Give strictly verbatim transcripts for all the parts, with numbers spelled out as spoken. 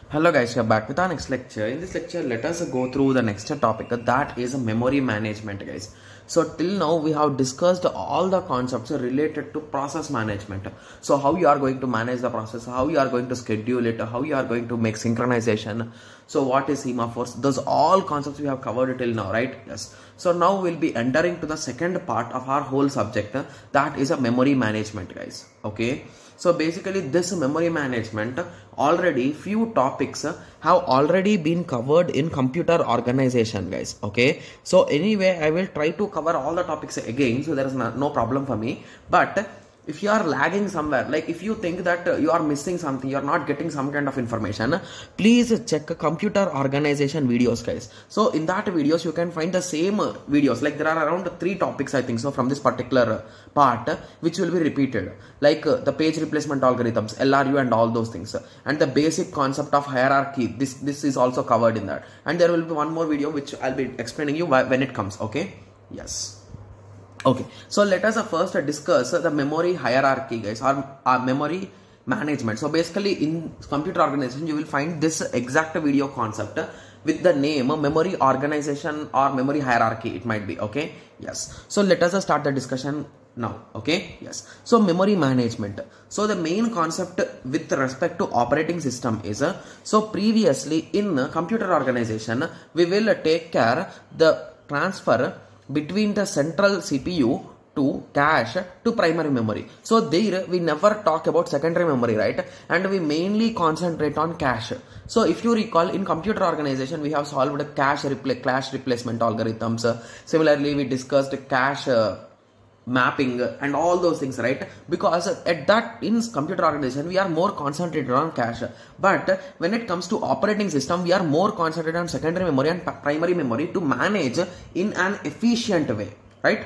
Hello guys, we are back with our next lecture. In this lecture, let us go through the next topic, that is memory management, guys. So till now we have discussed all the concepts related to process management. So how you are going to manage the process, how you are going to schedule it, how you are going to make synchronization. So what is semaphores? Those all concepts we have covered till now, right? Yes. So now we'll be entering to the second part of our whole subject, that is a memory management, guys. Okay. So basically this memory management, already few topics have already been covered in computer organization, guys. Okay. So anyway, I will try to cover all the topics again. So there is no, no problem for me. But if you are lagging somewhere, like if you think that uh, you are missing something, you are not getting some kind of information, please check computer organization videos, guys. So in that videos, you can find the same uh, videos, like there are around three topics, I think so, from this particular uh, part, uh, which will be repeated, like uh, the page replacement algorithms, L R U and all those things, uh, and the basic concept of hierarchy. This, this is also covered in that. And there will be one more video, which I'll be explaining you when it comes. Okay. Yes. Okay, so let us first discuss the memory hierarchy, guys, or uh, memory management. So basically in computer organization, you will find this exact video concept with the name memory organization or memory hierarchy, it might be. Okay, yes. So let us start the discussion now. Okay, yes. So memory management. So the main concept with respect to operating system is, uh, so previously in computer organization, we will take care the transfer between the central C P U to cache to primary memory. So there we never talk about secondary memory, right? And we mainly concentrate on cache. So if you recall, in computer organization, we have solved cache, repla cache replacement algorithms. Similarly, we discussed cache uh, mapping and all those things, right? Because at that in computer organization we are more concentrated on cache, but when it comes to operating system, we are more concentrated on secondary memory and primary memory to manage in an efficient way, right?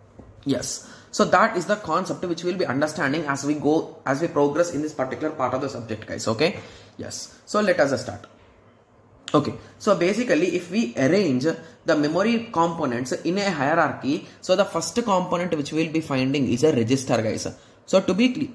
Yes. So that is the concept which we will be understanding as we go, as we progress in this particular part of the subject, guys. Okay. Yes. So let us start. Okay, so basically if we arrange the memory components in a hierarchy, so the first component which we will be finding is a register, guys. So to be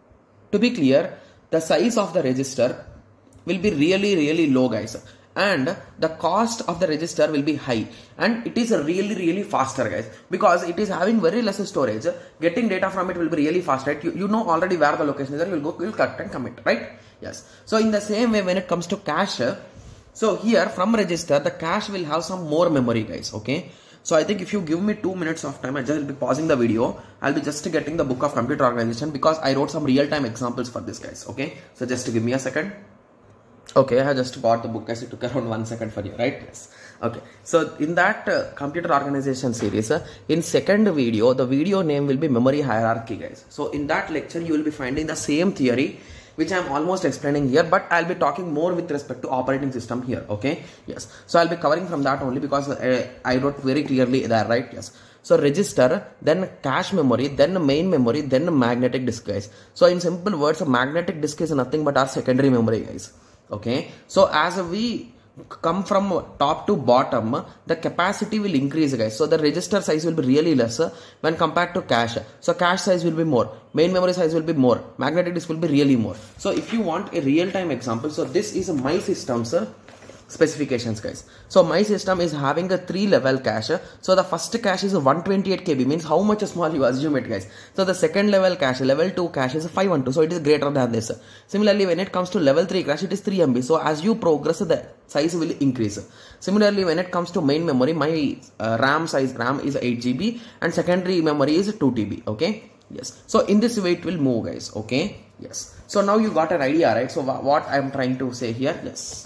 to be clear, the size of the register will be really really low, guys, and the cost of the register will be high, and it is really really faster, guys, because it is having very less storage. Getting data from it will be really fast, right? You, you know already where the location is, you will go, you will cut and commit, right? Yes. So in the same way, when it comes to cache, so here from register, the cache will have some more memory, guys. Okay. So I think if you give me two minutes of time, I just will be pausing the video. I'll be just getting the book of computer organization because I wrote some real-time examples for this, guys. Okay. So just give me a second. Okay. I just got the book, guys. It took around one second for you, right? Yes. Okay. So in that uh, computer organization series, uh, in second video, the video name will be memory hierarchy, guys. So in that lecture, you will be finding the same theory which I am almost explaining here, but I'll be talking more with respect to operating system here. Okay. Yes. So I'll be covering from that only because uh, I wrote very clearly there, right? Yes. So register, then cache memory, then main memory, then magnetic disk, guys. So in simple words, a magnetic disk is nothing but our secondary memory, guys. Okay. So as we come from top to bottom, the capacity will increase, guys. So the register size will be really less when compared to cache. So cache size will be more, main memory size will be more, magnetic disk will be really more. So if you want a real-time example, so this is my system's specifications, guys. So my system is having a three level cache. So the first cache is one twenty-eight K B, means how much small you assume it, guys. So the second level cache, level two cache is five twelve, so it is greater than this. Similarly, when it comes to level three cache, it is three M B. So as you progress, the size will increase. Similarly, when it comes to main memory, my uh, RAM size RAM is eight G B and secondary memory is two T B. Okay. Yes. So in this way it will move, guys. Okay. Yes. So now you got an idea, right? So what I am trying to say here. Yes.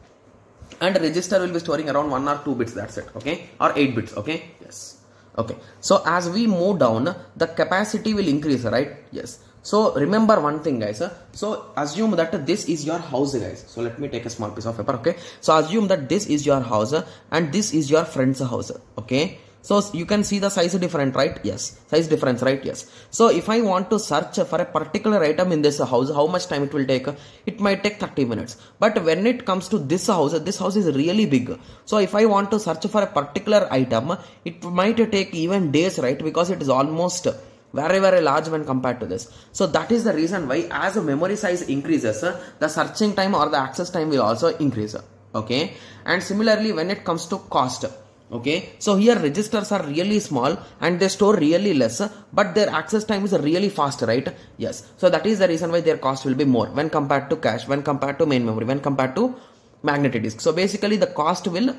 And register will be storing around one or two bits, that's it. Okay. Or eight bits. Okay. Yes. Okay. So as we move down, the capacity will increase, right? Yes. So remember one thing, guys. So assume that this is your house, guys. So let me take a small piece of paper. Okay. So assume that this is your house and this is your friend's house. Okay. So you can see the size different, right? Yes. Size difference, right? Yes. So if I want to search for a particular item in this house, how much time it will take? It might take thirty minutes. But when it comes to this house, this house is really big. So if I want to search for a particular item, it might take even days, right? Because it is almost very very large when compared to this. So that is the reason why as the memory size increases, the searching time or the access time will also increase. Okay, and similarly when it comes to cost, okay, so here registers are really small and they store really less, but their access time is really fast, right? Yes, so that is the reason why their cost will be more when compared to cache, when compared to main memory, when compared to magnetic disk. So basically the cost will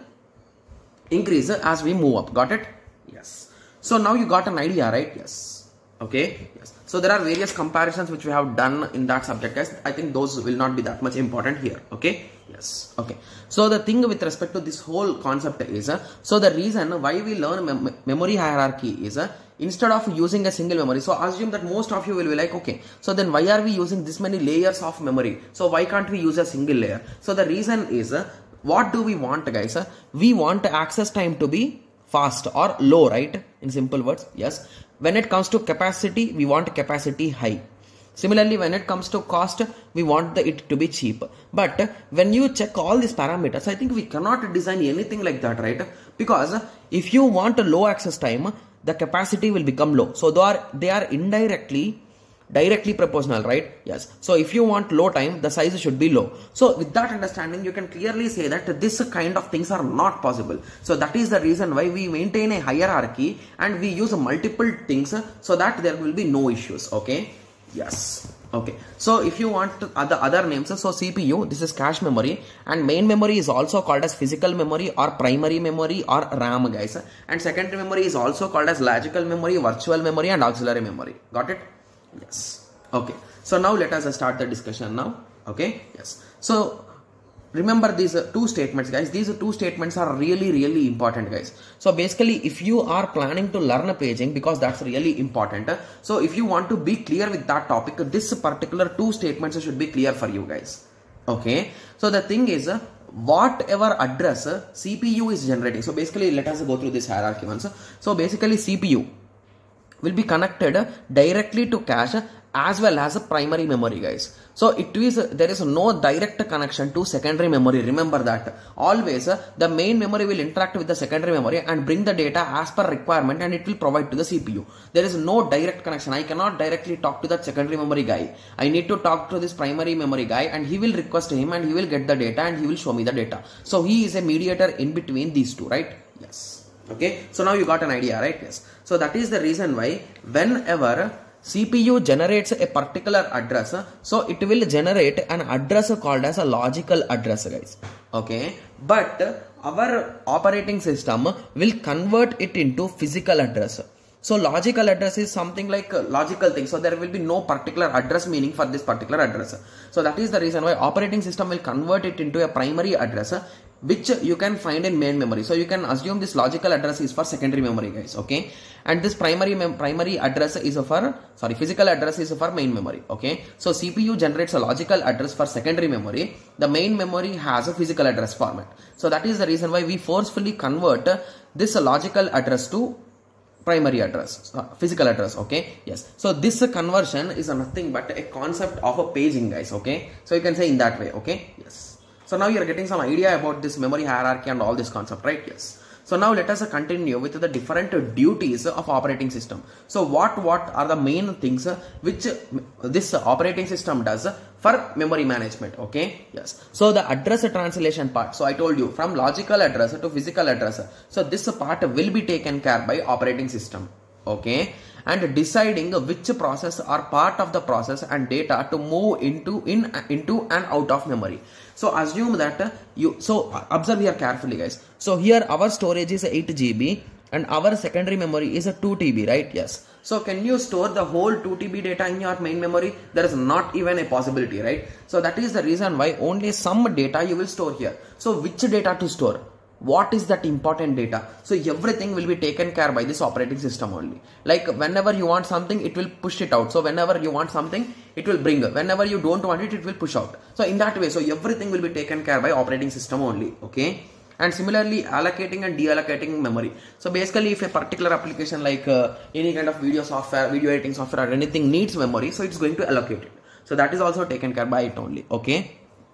increase as we move up. Got it? Yes. So now you got an idea, right? Yes. Okay. Yes. So there are various comparisons which we have done in that subject, guys. I think those will not be that much important here. Okay. Yes. Okay. So the thing with respect to this whole concept is, uh, so the reason why we learn mem memory hierarchy is, uh, instead of using a single memory. So assume that most of you will be like, okay, so then why are we using this many layers of memory? So why can't we use a single layer? So the reason is, uh, what do we want, guys? Uh, we want access time to be fast or low, right? In simple words, yes. When it comes to capacity, we want capacity high. Similarly, when it comes to cost, we want the, it to be cheap. But when you check all these parameters, I think we cannot design anything like that, right? Because if you want a low access time, the capacity will become low. So they are, they are indirectly directly proportional, right? Yes. So if you want low time, the size should be low. So with that understanding, you can clearly say that this kind of things are not possible. So that is the reason why we maintain a hierarchy and we use multiple things so that there will be no issues. Okay. Yes. Okay. So if you want other other names, so C P U, this is cache memory, and main memory is also called as physical memory or primary memory or RAM, guys. And secondary memory is also called as logical memory, virtual memory, and auxiliary memory. Got it? Yes. Okay. So now let us start the discussion now. Okay. Yes. So remember these uh, two statements, guys. These two statements are really, really important, guys. So basically, if you are planning to learn a paging, because that's really important. Uh, so if you want to be clear with that topic, this particular two statements should be clear for you guys. Okay. So the thing is, uh, whatever address uh, C P U is generating. So basically, let us go through this hierarchy once. So basically, C P U will be connected directly to cache as well as a primary memory, guys. So it is, there is no direct connection to secondary memory. Remember that. Always the main memory will interact with the secondary memory and bring the data as per requirement, and it will provide to the C P U. There is no direct connection. I cannot directly talk to that secondary memory guy. I need to talk to this primary memory guy, and he will request him and he will get the data and he will show me the data. So he is a mediator in between these two, right? Yes. Okay. So now you got an idea, right? Yes. So that is the reason why whenever C P U generates a particular address, so it will generate an address called as a logical address, guys. Okay. But our operating system will convert it into physical address. So logical address is something like a logical thing. So there will be no particular address meaning for this particular address. So that is the reason why operating system will convert it into a primary address, which you can find in main memory. So you can assume this logical address is for secondary memory, guys. Okay. And this primary primary address is for, sorry, physical address is for main memory. Okay. So C P U generates a logical address for secondary memory. The main memory has a physical address format. So that is the reason why we forcefully convert this logical address to primary address, uh, physical address. Okay. Yes. So this conversion is nothing but a concept of a paging, guys. Okay. So you can say in that way. Okay. Yes. So now you are getting some idea about this memory hierarchy and all this concept, right? Yes. So now let us continue with the different duties of operating system. So what what are the main things which this operating system does for memory management? Okay. Yes. So the address translation part. So I told you from logical address to physical address. So this part will be taken care by operating system. Okay. And deciding which process or part of the process and data to move into in into and out of memory. So assume that you, so observe here carefully, guys. So here our storage is eight G B and our secondary memory is a two T B, right? Yes. So can you store the whole two T B data in your main memory? There is not even a possibility, right? So that is the reason why only some data you will store here. So which data to store? What is that important data? So everything will be taken care by this operating system only. Like whenever you want something, it will push it out. So whenever you want something, it will bring. Whenever you don't want it, it will push out. So in that way, so everything will be taken care by operating system only. Okay. And similarly, allocating and deallocating memory. So basically, if a particular application like uh, any kind of video software, video editing software or anything needs memory, so it's going to allocate it. So that is also taken care by it only. Okay.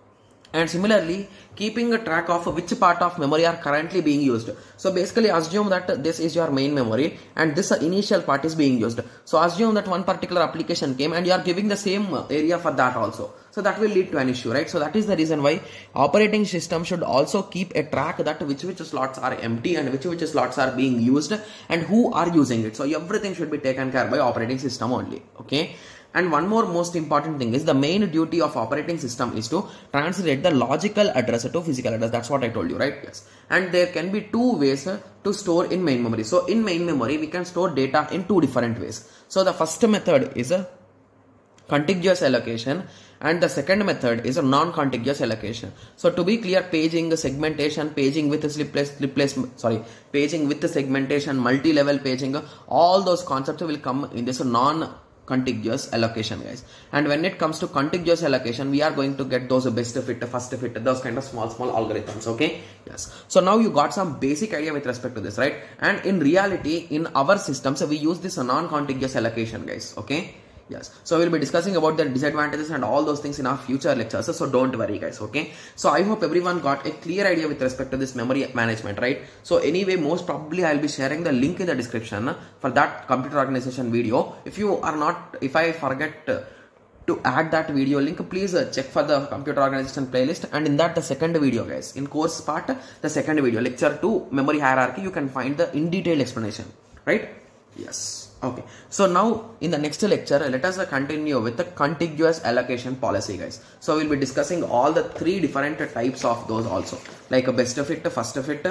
And similarly, keeping a track of which part of memory are currently being used. So basically assume that this is your main memory and this initial part is being used. So assume that one particular application came and you are giving the same area for that also. So that will lead to an issue, right? So that is the reason why operating system should also keep a track that which which slots are empty and which which slots are being used and who are using it. So everything should be taken care by operating system only. Okay. And one more most important thing is the main duty of operating system is to translate the logical address to physical address. That's what I told you, right? Yes. And there can be two ways to store in main memory. So in main memory, we can store data in two different ways. So the first method is a contiguous allocation and the second method is a non-contiguous allocation. So to be clear, paging, segmentation, paging with slipless, slipless, sorry, paging with segmentation, multi-level paging, all those concepts will come in this non contiguous allocation, guys. And when it comes to contiguous allocation, we are going to get those best fit, first fit, those kind of small small algorithms. Okay, yes. So now you got some basic idea with respect to this, right? And in reality, in our systems, we use this non-contiguous allocation, guys. Okay, yes. So we'll be discussing about the disadvantages and all those things in our future lectures. So don't worry, guys. Okay. So I hope everyone got a clear idea with respect to this memory management, right? So anyway, most probably I'll be sharing the link in the description for that computer organization video. If you are not, if I forget to add that video link, please check for the computer organization playlist, and in that the second video, guys, in course part, the second video, lecture two, memory hierarchy, you can find the in detail explanation, right? Yes. Okay, so now in the next lecture, let us continue with the contiguous allocation policy, guys. So we'll be discussing all the three different types of those also, like a best fit, first fit,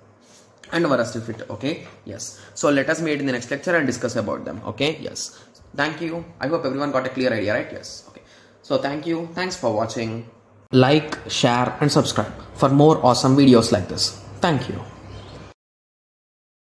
and worst fit. Okay, yes. So let us meet in the next lecture and discuss about them. Okay, yes. Thank you. I hope everyone got a clear idea, right? Yes. Okay. So thank you. Thanks for watching. Like, share, and subscribe for more awesome videos like this. Thank you.